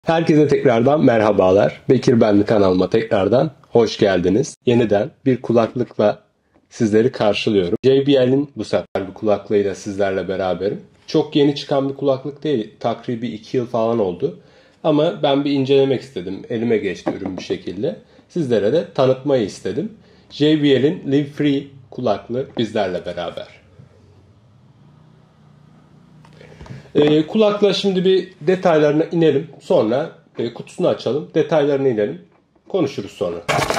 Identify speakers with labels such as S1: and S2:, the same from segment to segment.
S1: Herkese tekrardan merhabalar. Bekir ben kanalıma tekrardan hoş geldiniz. Yeniden bir kulaklıkla sizleri karşılıyorum. JBL'in bu sefer bir kulaklığıyla sizlerle beraberim. Çok yeni çıkan bir kulaklık değil. Takribi 2 yıl falan oldu. Ama ben bir incelemek istedim. Elime geçti ürün bir şekilde. Sizlere de tanıtmayı istedim. JBL'in Live Free kulaklığı bizlerle beraber. Kulakla şimdi bir detaylarına inelim. Sonra kutusunu açalım. Detaylarına inelim. Konuşuruz sonra.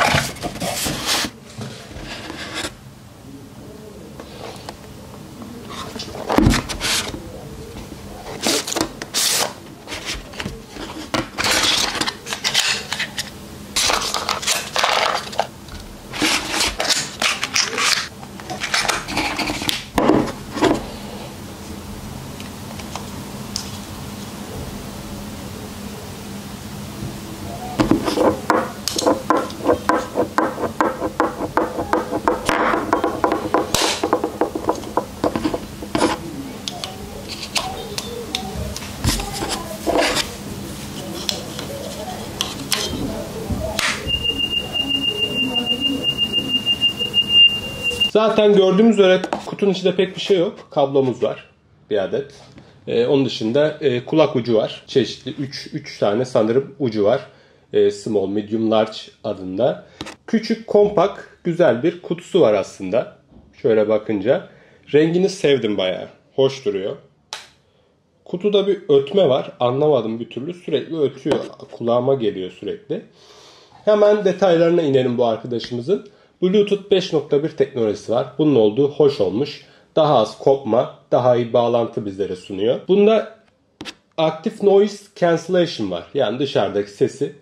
S1: Zaten gördüğümüz üzere kutunun içinde pek bir şey yok. Kablomuz var. Bir adet. Onun dışında kulak ucu var. Çeşitli 3 tane sanırım ucu var. Small, medium, large adında. Küçük, kompak, güzel bir kutusu var aslında. Şöyle bakınca. Rengini sevdim bayağı. Hoş duruyor. Kutuda bir ötme var. Anlamadım bir türlü. Sürekli ötüyor. Kulağıma geliyor sürekli. Hemen detaylarına inelim bu arkadaşımızın. Bluetooth 5.1 teknolojisi var. Bunun olduğu hoş olmuş. Daha az kopma, daha iyi bağlantı bizlere sunuyor. Bunda Active Noise Cancellation var. Yani dışarıdaki sesi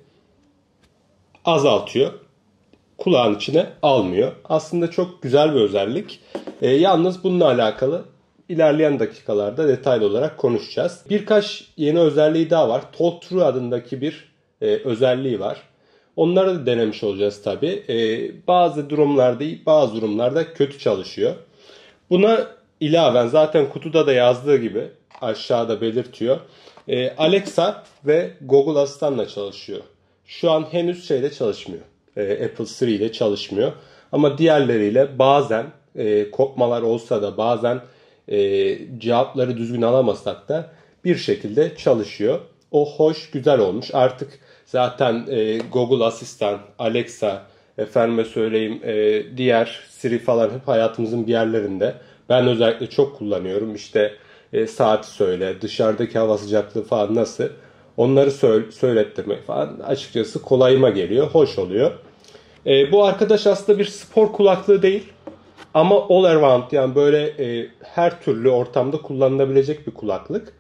S1: azaltıyor. Kulağın içine almıyor. Aslında çok güzel bir özellik. Yalnız bununla alakalı ilerleyen dakikalarda detaylı olarak konuşacağız. Birkaç yeni özelliği daha var. Talk True adındaki bir özelliği var. Onları da denemiş olacağız tabi. Bazı durumlarda iyi, bazı durumlarda kötü çalışıyor. Buna ilaven zaten kutuda da yazdığı gibi aşağıda belirtiyor. Alexa ve Google Asistan'la çalışıyor. Şu an henüz şeyle çalışmıyor. Apple Siri ile çalışmıyor. Ama diğerleriyle bazen kopmalar olsa da bazen cevapları düzgün alamasak da bir şekilde çalışıyor. O hoş, güzel olmuş. Artık zaten Google Asistan, Alexa, efendime söyleyeyim diğer Siri falan hep hayatımızın bir yerlerinde. Ben özellikle çok kullanıyorum. İşte saati söyle, dışarıdaki hava sıcaklığı falan nasıl? Onları söylettirmek falan açıkçası kolayıma geliyor. Hoş oluyor. Bu arkadaş aslında bir spor kulaklığı değil. Ama all around yani böyle her türlü ortamda kullanılabilecek bir kulaklık.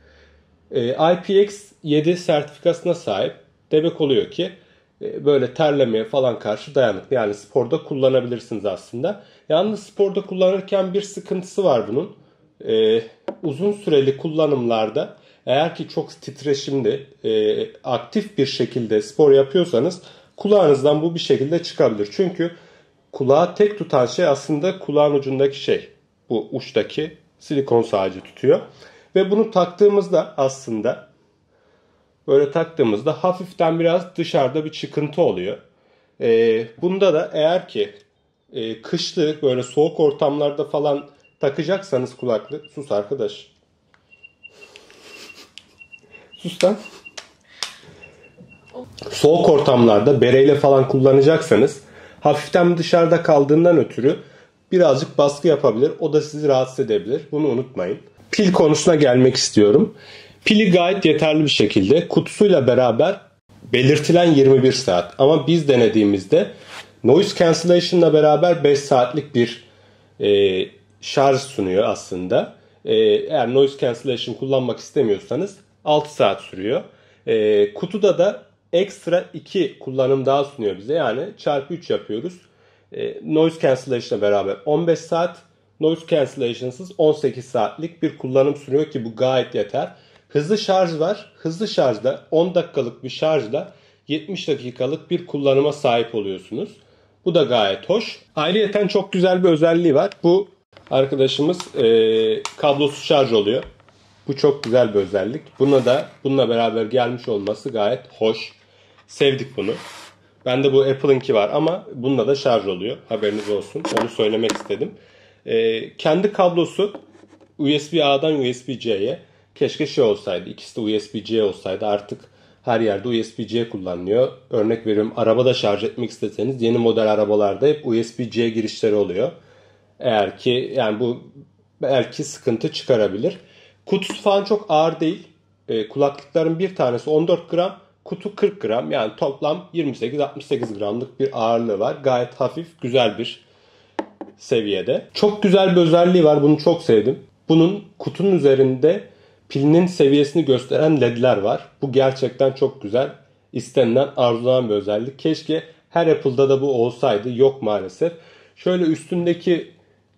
S1: IPX7 sertifikasına sahip. Demek oluyor ki böyle terlemeye falan karşı dayanıklı. Yani sporda kullanabilirsiniz aslında. Yalnız sporda kullanırken bir sıkıntısı var bunun. Uzun süreli kullanımlarda eğer ki çok titreşimli, aktif bir şekilde spor yapıyorsanız kulağınızdan bu bir şekilde çıkabilir. Çünkü kulağı tek tutan şey aslında kulağın ucundaki şey. Bu uçtaki silikon sağcı tutuyor. Ve bunu taktığımızda aslında böyle taktığımızda hafiften biraz dışarıda bir çıkıntı oluyor. Bunda da eğer ki kışlı böyle soğuk ortamlarda falan takacaksanız kulaklık. Sus arkadaş. Sus lan. Soğuk ortamlarda bereyle falan kullanacaksanız hafiften dışarıda kaldığından ötürü birazcık baskı yapabilir. O da sizi rahatsız edebilir. Bunu unutmayın. Pil konusuna gelmek istiyorum. Pili gayet yeterli bir şekilde kutusuyla beraber belirtilen 21 saat. Ama biz denediğimizde noise cancellation'la beraber 5 saatlik bir şarj sunuyor aslında. Eğer noise cancellation kullanmak istemiyorsanız 6 saat sürüyor. Kutuda da ekstra 2 kullanım daha sunuyor bize. Yani çarpı 3 yapıyoruz. Noise cancellation'la beraber 15 saat, noise cancellation'sız 18 saatlik bir kullanım sunuyor ki bu gayet yeter. Hızlı şarj var. Hızlı şarjda 10 dakikalık bir şarjla 70 dakikalık bir kullanıma sahip oluyorsunuz. Bu da gayet hoş. Ayrıyeten çok güzel bir özelliği var. Bu arkadaşımız kablosuz şarj oluyor. Bu çok güzel bir özellik. Bununla beraber gelmiş olması gayet hoş. Sevdik bunu. Bende bu Apple'ınki var ama bununla da şarj oluyor. Haberiniz olsun. Onu söylemek istedim. Kendi kablosu USB-A'dan USB-C'ye. Keşke şey olsaydı. İkisi de USB-C olsaydı. Artık her yerde USB-C kullanılıyor. Örnek veriyorum, arabada şarj etmek isteseniz yeni model arabalarda hep USB-C girişleri oluyor. Eğer ki yani bu belki sıkıntı çıkarabilir. Kutusu falan çok ağır değil. Kulaklıkların bir tanesi 14 gram, kutu 40 gram. Yani toplam 28-68 gramlık bir ağırlığı var. Gayet hafif, güzel bir seviyede. Çok güzel bir özelliği var. Bunu çok sevdim. Bunun kutunun üzerinde pilinin seviyesini gösteren ledler var. Bu gerçekten çok güzel. İstenilen, arzulanan bir özellik. Keşke her Apple'da da bu olsaydı. Yok maalesef. Şöyle üstündeki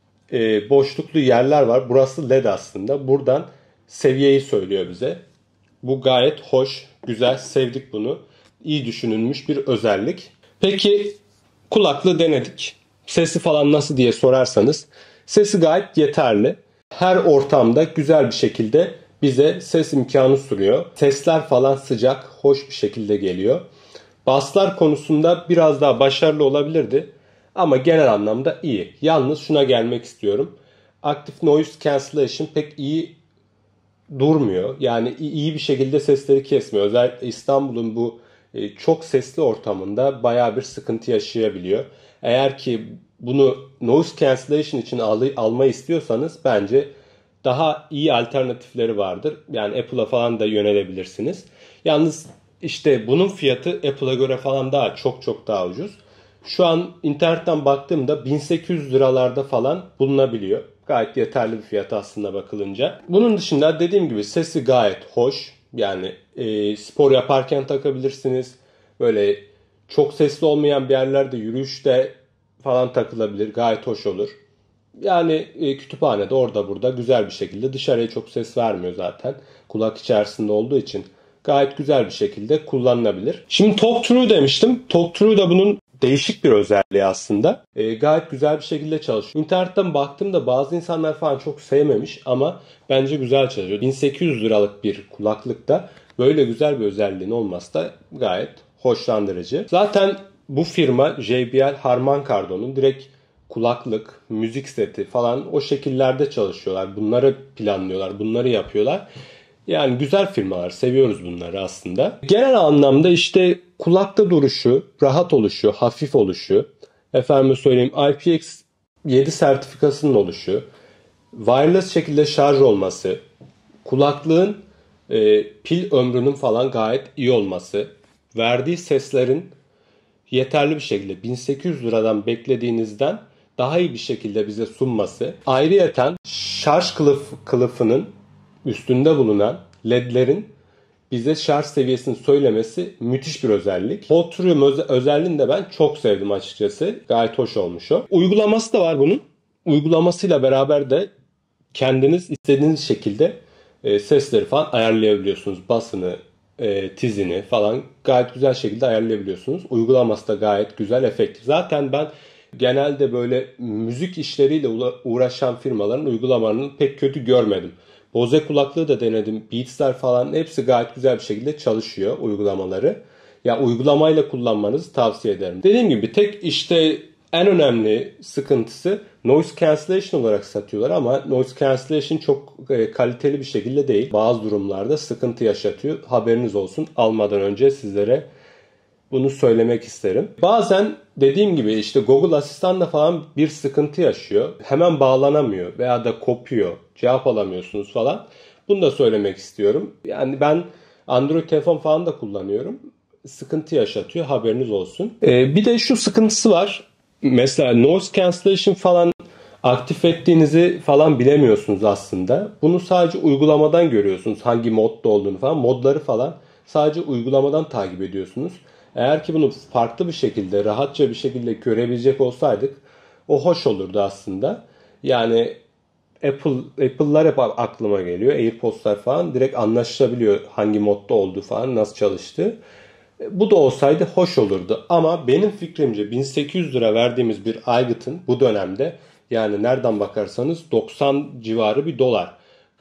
S1: boşluklu yerler var. Burası led aslında. Buradan seviyeyi söylüyor bize. Bu gayet hoş, güzel, sevdik bunu. İyi düşünülmüş bir özellik. Peki kulaklığı denedik. Sesi falan nasıl diye sorarsanız, sesi gayet yeterli. Her ortamda güzel bir şekilde bize ses imkanı sunuyor. Sesler falan sıcak, hoş bir şekilde geliyor. Basslar konusunda biraz daha başarılı olabilirdi. Ama genel anlamda iyi. Yalnız şuna gelmek istiyorum. Active Noise Cancellation pek iyi durmuyor. Yani iyi bir şekilde sesleri kesmiyor. Özellikle İstanbul'un bu çok sesli ortamında bayağı bir sıkıntı yaşayabiliyor. Eğer ki bunu noise cancellation için almayı istiyorsanız bence daha iyi alternatifleri vardır. Yani Apple'a falan da yönelebilirsiniz. Yalnız işte bunun fiyatı Apple'a göre falan daha çok daha ucuz. Şu an internetten baktığımda 1800 liralarda falan bulunabiliyor. Gayet yeterli bir fiyat aslında bakılınca. Bunun dışında dediğim gibi sesi gayet hoş. Yani spor yaparken takabilirsiniz. Böyle çok sesli olmayan bir yerlerde yürüyüşte falan takılabilir. Gayet hoş olur. Yani kütüphanede orada burada güzel bir şekilde, dışarıya çok ses vermiyor zaten. Kulak içerisinde olduğu için gayet güzel bir şekilde kullanılabilir. Şimdi Talk True demiştim. Talk True da bunun değişik bir özelliği aslında. Gayet güzel bir şekilde çalışıyor. İnternetten baktığımda bazı insanlar falan çok sevmemiş ama bence güzel çalışıyor. 1800 liralık bir kulaklıkta böyle güzel bir özelliğin olması da gayet hoşlandırıcı. Zaten bu firma JBL Harman Kardon'un direkt kulaklık, müzik seti falan o şekillerde çalışıyorlar. Bunları planlıyorlar, bunları yapıyorlar. Yani güzel firmalar, seviyoruz bunları aslında. Genel anlamda işte kulakta duruşu, rahat oluşu, hafif oluşu, efendime söyleyeyim IPX7 sertifikasının oluşu, wireless şekilde şarj olması, kulaklığın pil ömrünün falan gayet iyi olması, verdiği seslerin yeterli bir şekilde 1800 liradan beklediğinizden daha iyi bir şekilde bize sunması, ayrıyeten şarj kılıfının üstünde bulunan ledlerin bize şarj seviyesini söylemesi müthiş bir özellik. Voltrium özelliğini de ben çok sevdim açıkçası. Gayet hoş olmuş o. Uygulaması da var bunun. Uygulamasıyla beraber de kendiniz istediğiniz şekilde sesleri falan ayarlayabiliyorsunuz. Basını, tizini falan gayet güzel şekilde ayarlayabiliyorsunuz. Uygulaması da gayet güzel, efektif. Zaten ben genelde böyle müzik işleriyle uğraşan firmaların uygulamalarını pek kötü görmedim. Bose kulaklığı da denedim. Beats'ler falan hepsi gayet güzel bir şekilde çalışıyor uygulamaları. Ya uygulamayla kullanmanızı tavsiye ederim. Dediğim gibi tek işte en önemli sıkıntısı noise cancellation olarak satıyorlar ama noise cancellation çok kaliteli bir şekilde değil. Bazı durumlarda sıkıntı yaşatıyor. Haberiniz olsun. Almadan önce sizlere bunu söylemek isterim. Bazen dediğim gibi işte Google Asistan'da falan bir sıkıntı yaşıyor. Hemen bağlanamıyor veya da kopuyor. Cevap alamıyorsunuz falan. Bunu da söylemek istiyorum. Yani ben Android telefon falan da kullanıyorum. Sıkıntı yaşatıyor. Haberiniz olsun. Bir de şu sıkıntısı var. Mesela noise cancellation falan aktif ettiğinizi falan bilemiyorsunuz aslında. Bunu sadece uygulamadan görüyorsunuz. Hangi modda olduğunu falan. Modları falan sadece uygulamadan takip ediyorsunuz. Eğer ki bunu farklı bir şekilde, rahatça bir şekilde görebilecek olsaydık o hoş olurdu aslında. Yani Apple'lar hep aklıma geliyor. AirPods'lar falan direkt anlaşılabiliyor hangi modda olduğu falan, nasıl çalıştığı. Bu da olsaydı hoş olurdu. Ama benim fikrimce 1800 lira verdiğimiz bir aygıtın bu dönemde, yani nereden bakarsanız 90 civarı bir dolar.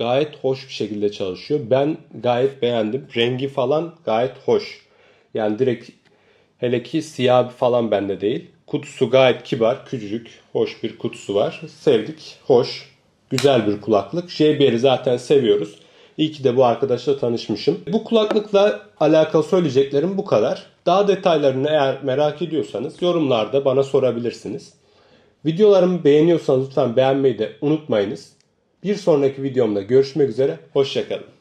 S1: gayet hoş bir şekilde çalışıyor. Ben gayet beğendim. Rengi falan gayet hoş. Yani direkt, hele ki siyah falan bende değil. Kutusu gayet kibar, küçücük, hoş bir kutusu var. Sevdik, hoş, güzel bir kulaklık. JBL'i zaten seviyoruz. İyi ki de bu arkadaşla tanışmışım. Bu kulaklıkla alakalı söyleyeceklerim bu kadar. Daha detaylarını eğer merak ediyorsanız yorumlarda bana sorabilirsiniz. Videolarımı beğeniyorsanız lütfen beğenmeyi de unutmayınız. Bir sonraki videomda görüşmek üzere, hoşça kalın.